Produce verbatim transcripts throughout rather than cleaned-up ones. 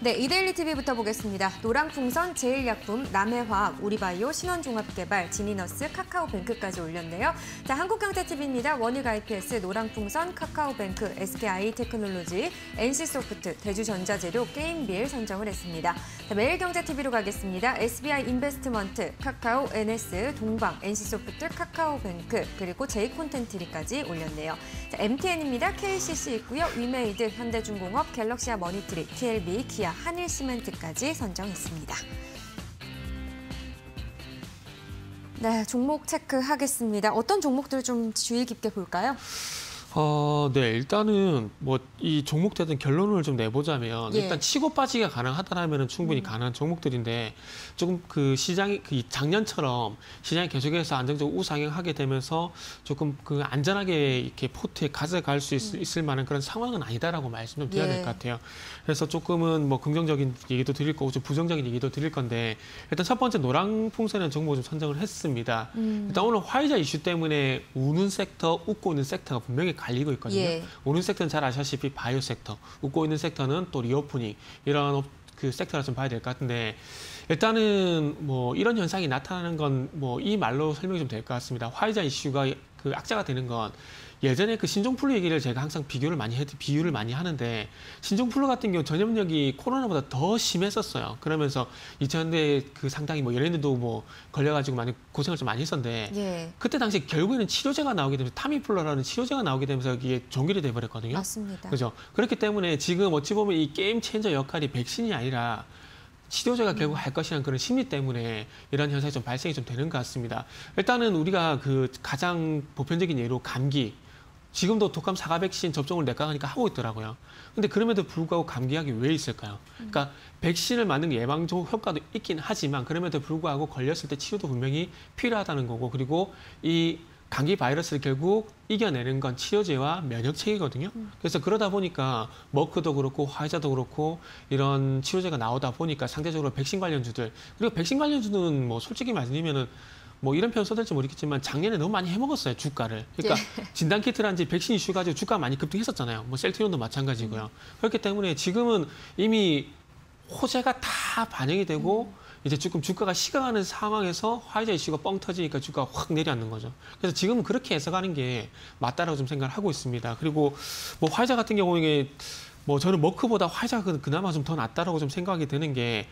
네, 이데일리 티비부터 보겠습니다. 노랑풍선, 제일약품, 남해화학, 우리바이오, 신원종합개발, 지니너스, 카카오뱅크까지 올렸네요. 자, 한국경제티비입니다. 원익 아이피에스, 노랑풍선, 카카오뱅크, 에스케이아이테크놀로지, 엔씨소프트, 대주전자재료, 게임빌 선정을 했습니다. 자, 매일경제티비로 가겠습니다. 에스비아이 인베스트먼트, 카카오, 엔에스, 동방, 엔씨소프트, 카카오뱅크, 그리고 제이콘텐트리까지 올렸네요. 자, 엠티엔입니다. 케이씨씨 있고요. 위메이드, 현대중공업, 갤럭시아 머니트리, 티엘비, 기아, 한일시멘트까지 선정했습니다. 네, 종목 체크하겠습니다. 어떤 종목들 좀 주의 깊게 볼까요? 어, 네, 일단은 뭐 이 종목들은 결론을 좀 내보자면 예. 일단 치고 빠지기가 가능하다라면 충분히 음. 가능한 종목들인데 조금 그 시장이 그 작년처럼 시장이 계속해서 안정적으로 우상향하게 되면서 조금 그 안전하게 이렇게 포트에 가져갈 수 있, 음. 있을 만한 그런 상황은 아니다라고 말씀 좀 드려야 될 예. 것 같아요. 그래서 조금은 뭐 긍정적인 얘기도 드릴 거고 좀 부정적인 얘기도 드릴 건데 일단 첫 번째 노랑풍선이라는 종목을 좀 선정을 했습니다. 음. 일단 오늘 화이자 이슈 때문에 우는 섹터, 웃고 있는 섹터가 분명히 갈리고 있거든요. 예. 우는 섹터는 잘 아시다시피 바이오 섹터, 웃고 있는 섹터는 또 리오프닝 이런 그 섹터를 좀 봐야 될 것 같은데 일단은 뭐 이런 현상이 나타나는 건 뭐 이 말로 설명이 좀 될 것 같습니다. 화이자 이슈가 그 악재가 되는 건 예전에 그 신종플루 얘기를 제가 항상 비교를 많이 해, 비유를 많이 하는데 신종플루 같은 경우 전염력이 코로나보다 더 심했었어요. 그러면서 이천 년대 그 상당히 뭐 연예인들도 뭐 걸려가지고 많이 고생을 좀 많이 했었는데 예. 그때 당시 결국에는 치료제가 나오게 되면서 타미플루라는 치료제가 나오게 되면서 이게 종결이 돼버렸거든요. 맞습니다. 그죠? 그렇기 때문에 지금 어찌 보면 이 게임 체인저 역할이 백신이 아니라 치료제가 결국 할 것이라는 그런 심리 때문에 이런 현상이 좀 발생이 좀 되는 것 같습니다. 일단은 우리가 그 가장 보편적인 예로 감기, 지금도 독감 사가 백신 접종을 내과 가니까 하고 있더라고요. 근데 그럼에도 불구하고 감기약이 왜 있을까요? 그러니까 백신을 맞는 게 예방 효과도 있긴 하지만 그럼에도 불구하고 걸렸을 때 치료도 분명히 필요하다는 거고 그리고 이 감기 바이러스를 결국 이겨내는 건 치료제와 면역체계거든요. 그래서 그러다 보니까 머크도 그렇고 화이자도 그렇고 이런 치료제가 나오다 보니까 상대적으로 백신 관련주들 그리고 백신 관련주는 뭐 솔직히 말씀드리면은 뭐 이런 표현 써될지 모르겠지만 작년에 너무 많이 해먹었어요, 주가를. 그러니까 예. 진단키트라든지 백신 이슈 가지고 주가 많이 급등했었잖아요. 뭐 셀트리온도 마찬가지고요. 그렇기 때문에 지금은 이미 호재가 다 반영이 되고 이제 조금 주가가 식어가는 상황에서 화이자 이슈가 뻥 터지니까 주가가 확 내려앉는 거죠. 그래서 지금은 그렇게 해석하는 게 맞다라고 좀 생각을 하고 있습니다. 그리고 뭐 화이자 같은 경우에 뭐 저는 머크보다 화이자가 그나마 좀 더 낫다라고 좀 생각이 드는 게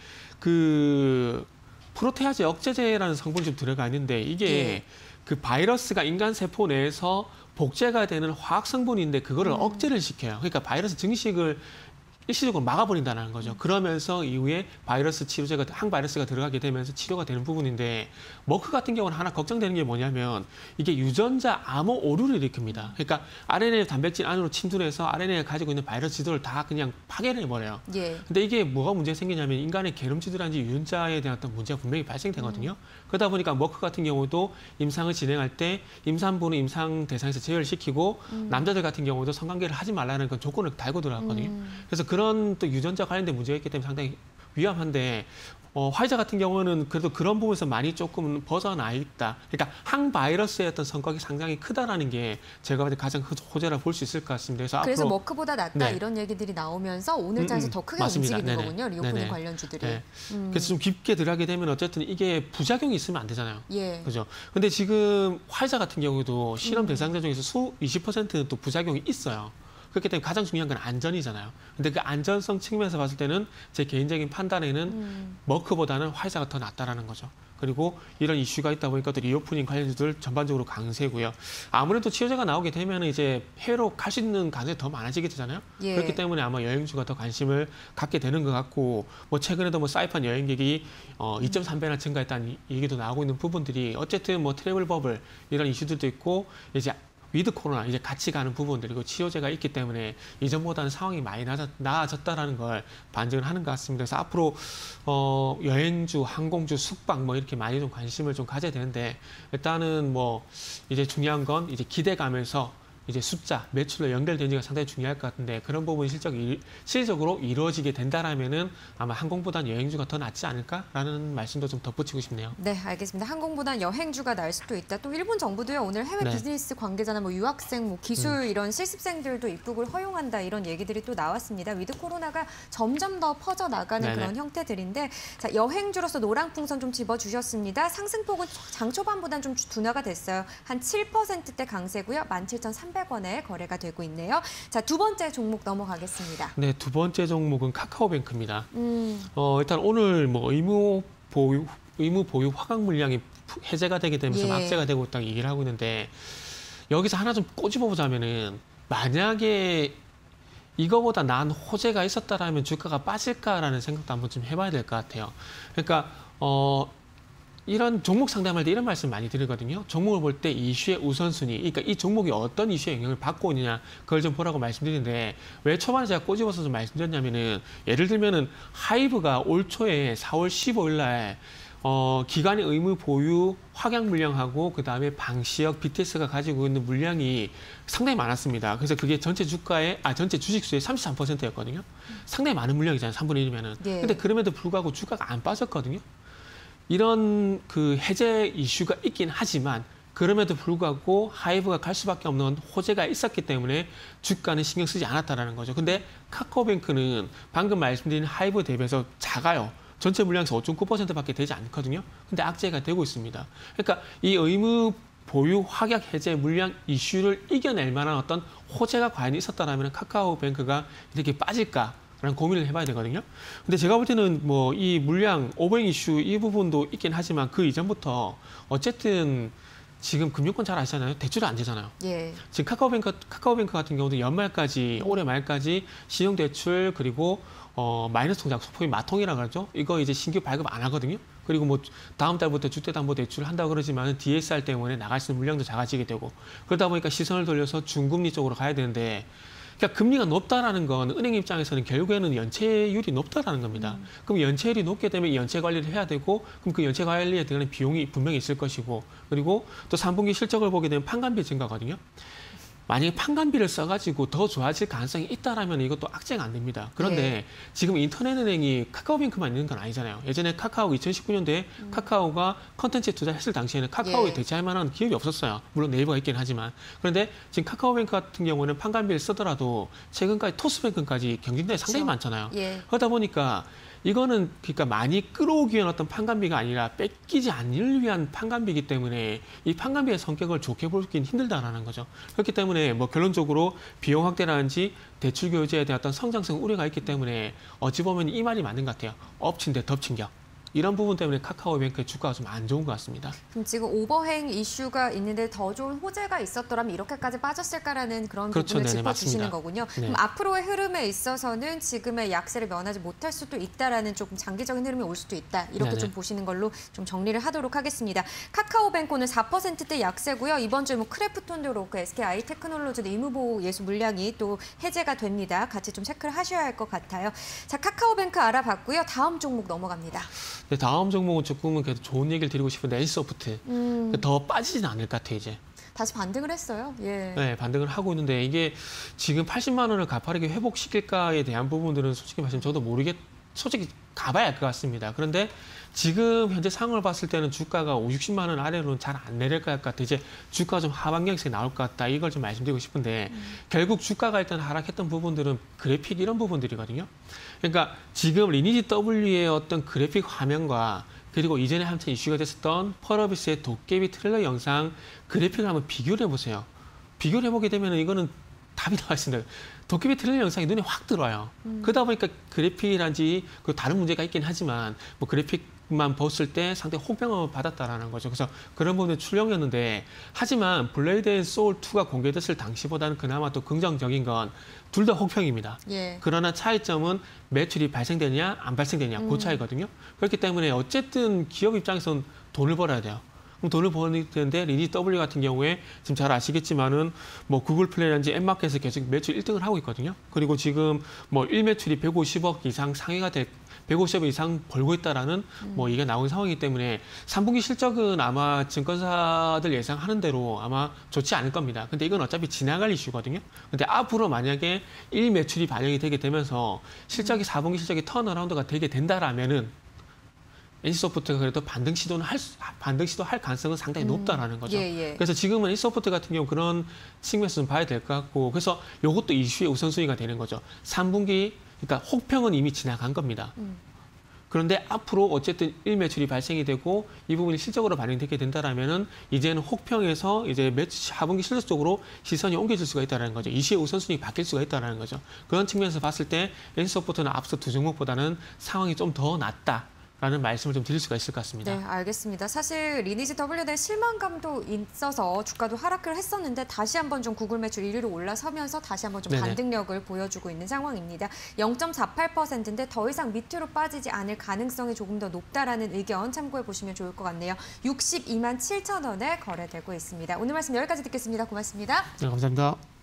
그 프로테아제 억제제라는 성분이 좀 들어가 있는데 이게 예. 그 바이러스가 인간 세포 내에서 복제가 되는 화학 성분인데 그거를 음. 억제를 시켜요. 그러니까 바이러스 증식을 일시적으로 막아버린다는 거죠. 그러면서 이후에 바이러스 치료제가 항바이러스가 들어가게 되면서 치료가 되는 부분인데 머크 같은 경우는 하나 걱정되는 게 뭐냐면 이게 유전자 암호 오류를 일으킵니다. 그러니까 알엔에이 단백질 안으로 침투해서 알엔에이가 가지고 있는 바이러스 지도를 다 그냥 파괴를 해버려요. 예. 근데 이게 뭐가 문제가 생기냐면 인간의 게름지드라든지 유전자에 대한 어떤 문제가 분명히 발생되거든요. 음. 그러다 보니까 머크 같은 경우도 임상을 진행할 때 임산부는 임상 대상에서 제외시키고 음. 남자들 같은 경우도 성관계를 하지 말라는 그 조건을 달고 들어갔거든요. 음. 그래서 그런 또 유전자 관련된 문제가 있기 때문에 상당히 위험한데 어, 화이자 같은 경우는 그래도 그런 부분에서 많이 조금 벗어나 있다. 그러니까 항바이러스의 어떤 성격이 상당히 크다라는 게 제가 봤을 때 가장 호재라 볼 수 있을 것 같습니다. 그래서, 그래서 앞으로 머크보다 낫다 네. 이런 얘기들이 나오면서 오늘 장에서 음, 더 크게 맞습니다. 움직이는 네네. 거군요. 리오프닝 네네. 관련주들이. 네. 음. 그래서 좀 깊게 들어가게 되면 어쨌든 이게 부작용이 있으면 안 되잖아요. 예. 그죠? 근데 지금 화이자 같은 경우도 실험 음. 대상자 중에서 수 이십 퍼센트는 또 부작용이 있어요. 그렇기 때문에 가장 중요한 건 안전이잖아요. 근데 그 안전성 측면에서 봤을 때는 제 개인적인 판단에는 음. 머크보다는 화이자가 더 낫다라는 거죠. 그리고 이런 이슈가 있다 보니까 또 리오프닝 관련주들 전반적으로 강세고요. 아무래도 치료제가 나오게 되면 이제 해외로 갈 수 있는 가능성이 더 많아지게 되잖아요. 예. 그렇기 때문에 아마 여행주가 더 관심을 갖게 되는 것 같고 뭐 최근에도 뭐 사이판 여행객이 어 이 점 삼 배나 증가했다는 얘기도 나오고 있는 부분들이 어쨌든 뭐 트래블 버블 이런 이슈들도 있고 이제 위드 코로나 이제 같이 가는 부분들이고 치료제가 있기 때문에 이전보다는 상황이 많이 나아졌다라는 걸 반증을 하는 것 같습니다. 그래서 앞으로 어, 여행주, 항공주, 숙박 뭐 이렇게 많이 좀 관심을 좀 가져야 되는데 일단은 뭐 이제 중요한 건 이제 기대감에서 이제 숫자, 매출로 연결되는지가 상당히 중요할 것 같은데 그런 부분이 실적, 실질적으로 이루어지게 된다라면은 아마 항공보단 여행주가 더 낫지 않을까라는 말씀도 좀 덧붙이고 싶네요. 네, 알겠습니다. 항공보단 여행주가 날 수도 있다. 또 일본 정부도요. 오늘 해외 네. 비즈니스 관계자나 뭐 유학생, 뭐 기술 음. 이런 실습생들도 입국을 허용한다 이런 얘기들이 또 나왔습니다. 위드 코로나가 점점 더 퍼져 나가는 네네. 그런 형태들인데 자, 여행주로서 노랑풍선 좀 집어주셨습니다. 상승폭은 장 초반보다는 좀 둔화가 됐어요. 한 칠 퍼센트대 강세고요. 만 칠천삼백 원에 거래가 되고 있네요. 자, 두 번째 종목 넘어가겠습니다. 네, 두 번째 종목은 카카오뱅크입니다. 음, 어, 일단 오늘 뭐 의무 보유 의무 보유 화강 물량이 해제가 되게 되면서 예. 악재가 되고 있다고 얘기를 하고 있는데 여기서 하나 좀 꼬집어 보자면은 만약에 이거보다 나은 호재가 있었다라면 주가가 빠질까라는 생각도 한번 좀 해봐야 될 것 같아요. 그러니까 어. 이런 종목 상담할 때 이런 말씀 많이 드리거든요. 종목을 볼 때 이슈의 우선순위, 그러니까 이 종목이 어떤 이슈의 영향을 받고 있느냐 그걸 좀 보라고 말씀드리는데 왜 초반에 제가 꼬집어서 좀 말씀드렸냐면은 예를 들면은 하이브가 올 초에 사월 십오일 날 어, 기관의 의무 보유 확약 물량하고 그 다음에 방시혁, 비티에스가 가지고 있는 물량이 상당히 많았습니다. 그래서 그게 전체 주가의 아 전체 주식수의 삼십삼 퍼센트였거든요. 상당히 많은 물량이잖아요. 삼분의 일이면은. 예. 근데 그럼에도 불구하고 주가가 안 빠졌거든요. 이런 그 해제 이슈가 있긴 하지만 그럼에도 불구하고 하이브가 갈 수밖에 없는 호재가 있었기 때문에 주가는 신경 쓰지 않았다라는 거죠. 근데 카카오뱅크는 방금 말씀드린 하이브 대비해서 작아요. 전체 물량에서 오 점 구 퍼센트밖에 되지 않거든요. 근데 악재가 되고 있습니다. 그러니까 이 의무 보유 확약 해제 물량 이슈를 이겨낼 만한 어떤 호재가 과연 있었다라면 카카오뱅크가 이렇게 빠질까? 라는 고민을 해봐야 되거든요. 근데 제가 볼 때는 뭐 이 물량 오버행 이슈 이 부분도 있긴 하지만 그 이전부터 어쨌든 지금 금융권 잘 아시잖아요. 대출이 안 되잖아요. 예. 지금 카카오뱅크 카카오뱅크 같은 경우도 연말까지 올해 말까지 신용대출 그리고 어 마이너스 통장 소폭이 마통이라 그러죠. 이거 이제 신규 발급 안 하거든요. 그리고 뭐 다음 달부터 주택담보대출을 한다고 그러지만 디에스알 때문에 나갈 수 있는 물량도 작아지게 되고 그러다 보니까 시선을 돌려서 중금리 쪽으로 가야 되는데 그러니까 금리가 높다라는 건 은행 입장에서는 결국에는 연체율이 높다라는 겁니다. 음. 그럼 연체율이 높게 되면 이 연체 관리를 해야 되고 그럼 그 연체 관리에 들어가는 비용이 분명히 있을 것이고 그리고 또 삼 분기 실적을 보게 되면 판관비 증가거든요. 만약에 판관비를 써가지고 더 좋아질 가능성이 있다라면 이것도 악재가 안 됩니다. 그런데 네. 지금 인터넷은행이 카카오뱅크만 있는 건 아니잖아요. 예전에 카카오 이천십구 년도에 음. 카카오가 컨텐츠에 투자했을 당시에는 카카오에 예. 대체할 만한 기업이 없었어요. 물론 네이버가 있긴 하지만. 그런데 지금 카카오뱅크 같은 경우는 판관비를 쓰더라도 최근까지 토스뱅크까지 경쟁자가 상당히 많잖아요. 예. 그러다 보니까 이거는 그러니까 많이 끌어오기 위한 어떤 판관비가 아니라 뺏기지 않을 위한 판관비이기 때문에 이 판관비의 성격을 좋게 보기는 힘들다라는 거죠. 그렇기 때문에 뭐 결론적으로 비용 확대라든지 대출 교제에 대한 어떤 성장성 우려가 있기 때문에 어찌 보면 이 말이 맞는 것 같아요. 엎친 데 덮친 격. 이런 부분 때문에 카카오뱅크의 주가가 좀 안 좋은 것 같습니다. 그럼 지금 오버행 이슈가 있는데 더 좋은 호재가 있었더라면 이렇게까지 빠졌을까라는 그런 그렇죠. 부분을 네네, 짚어주시는 맞습니다. 거군요. 네. 그럼 앞으로의 흐름에 있어서는 지금의 약세를 면하지 못할 수도 있다라는 조금 장기적인 흐름이 올 수도 있다. 이렇게 네네. 좀 보시는 걸로 좀 정리를 하도록 하겠습니다. 카카오뱅크 오늘 사 퍼센트대 약세고요. 이번 주에 뭐 크래프톤도 그렇고 에스케이아이테크놀로지도 의무보호 예수 물량이 또 해제가 됩니다. 같이 좀 체크를 하셔야 할 것 같아요. 자, 카카오뱅크 알아봤고요. 다음 종목 넘어갑니다. 네, 다음 종목은 조금은 그래도 좋은 얘기를 드리고 싶은데 엔소프트. 음. 더 빠지진 않을 것 같아요, 이제. 다시 반등을 했어요. 예. 네, 반등을 하고 있는데 이게 지금 팔십만 원을 가파르게 회복시킬까에 대한 부분들은 솔직히 말씀 저도 모르겠, 솔직히 가봐야 할 것 같습니다. 그런데 지금 현재 상황을 봤을 때는 주가가 오십, 육십만 원 아래로는 잘 안 내릴 것 같아. 이제 주가가 좀 하반경에서 나올 것 같다. 이걸 좀 말씀드리고 싶은데 음. 결국 주가가 일단 하락했던 부분들은 그래픽 이런 부분들이거든요. 그러니까 지금 리니지 W의 어떤 그래픽 화면과 그리고 이전에 한참 이슈가 됐었던 펄어비스의 도깨비 트레일러 영상 그래픽을 한번 비교를 해보세요. 비교를 해보게 되면 이거는 답이 나와 있습니다. 도깨비 트레일러 영상이 눈에 확 들어와요. 음. 그러다 보니까 그래픽이란지 그 다른 문제가 있긴 하지만 뭐 그래픽만 봤을 때 상당히 호평을 받았다라는 거죠. 그래서 그런 부분은 출렁이었는데 하지만 블레이드 앤 소울 투가 공개됐을 당시보다는 그나마 또 긍정적인 건 둘 다 호평입니다. 예. 그러나 차이점은 매출이 발생되냐 안 발생되냐 음. 그 차이거든요. 그렇기 때문에 어쨌든 기업 입장에서는 돈을 벌어야 돼요. 그럼 돈을 버는 되는데 리니지 더블유 같은 경우에 지금 잘 아시겠지만은 뭐 구글 플레이라든지 앱마켓에서 계속 매출 일 등을 하고 있거든요. 그리고 지금 뭐 일 매출이 백오십억 이상 상회가 될 백오십억 이상 벌고 있다라는 음. 뭐 이게 나온 상황이기 때문에 삼 분기 실적은 아마 증권사들 예상하는 대로 아마 좋지 않을 겁니다. 근데 이건 어차피 지나갈 이슈거든요. 근데 앞으로 만약에 일 매출이 반영이 되게 되면서 실적이 사 분기 실적이 턴어라운드가 되게 된다라면은 엔씨소프트가 그래도 반등 시도는 할 수, 반등 시도할 가능성은 상당히 음. 높다라는 거죠. 예, 예. 그래서 지금은 엔씨소프트 같은 경우 그런 측면에서 좀 봐야 될 것 같고, 그래서 이것도 이슈의 우선순위가 되는 거죠. 삼 분기 그러니까 혹평은 이미 지나간 겁니다. 음. 그런데 앞으로 어쨌든 일 매출이 발생이 되고 이 부분이 실적으로 반영되게 된다라면은 이제는 혹평에서 이제 매출 사 분기 실적 쪽으로 시선이 옮겨질 수가 있다는 거죠. 이슈의 우선순위 바뀔 수가 있다는 거죠. 그런 측면에서 봤을 때 엔씨소프트는 앞서 두 종목보다는 상황이 좀 더 낫다. 라는 말씀을 좀 드릴 수가 있을 것 같습니다. 네, 알겠습니다. 사실 리니지 더블유 대 실망감도 있어서 주가도 하락을 했었는데 다시 한번 좀 구글 매출 일 위로 올라서면서 다시 한번 좀 네네. 반등력을 보여주고 있는 상황입니다. 영 점 사팔 퍼센트인데 더 이상 밑으로 빠지지 않을 가능성이 조금 더 높다라는 의견 참고해 보시면 좋을 것 같네요. 육십이만 칠천 원에 거래되고 있습니다. 오늘 말씀 여기까지 듣겠습니다. 고맙습니다. 네, 감사합니다.